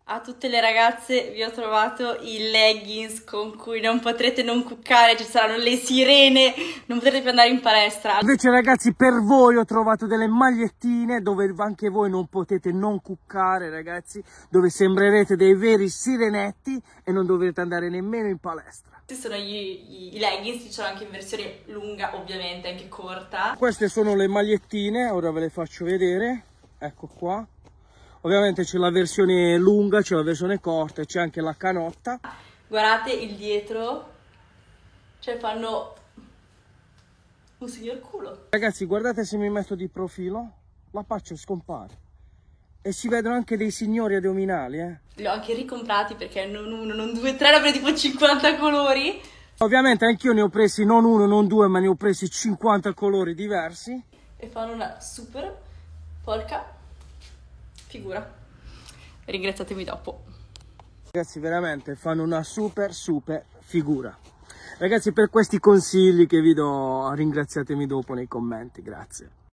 A tutte le ragazze vi ho trovato i leggings con cui non potrete non cuccare, ci saranno le sirene, non potrete più andare in palestra. Invece ragazzi, per voi ho trovato delle magliettine dove anche voi non potete non cuccare, ragazzi, dove sembrerete dei veri sirenetti e non dovrete andare nemmeno in palestra. Questi sono i leggings, ci sono anche in versione lunga, ovviamente anche corta. Queste sono le magliettine, ora ve le faccio vedere, ecco qua. Ovviamente c'è la versione lunga, c'è la versione corta e c'è anche la canotta. Guardate il dietro, cioè fanno un signor culo. Ragazzi, guardate se mi metto di profilo, la faccia scompare. E si vedono anche dei signori addominali, Li ho anche ricomprati perché non uno, non due, tre, ne ho presi tipo 50 colori. Ovviamente anch'io ne ho presi non uno, non due, ma ne ho presi 50 colori diversi. E fanno una super porca figura. Ringraziatemi dopo. Ragazzi, veramente fanno una super figura. Ragazzi, per questi consigli che vi do, ringraziatemi dopo nei commenti, grazie.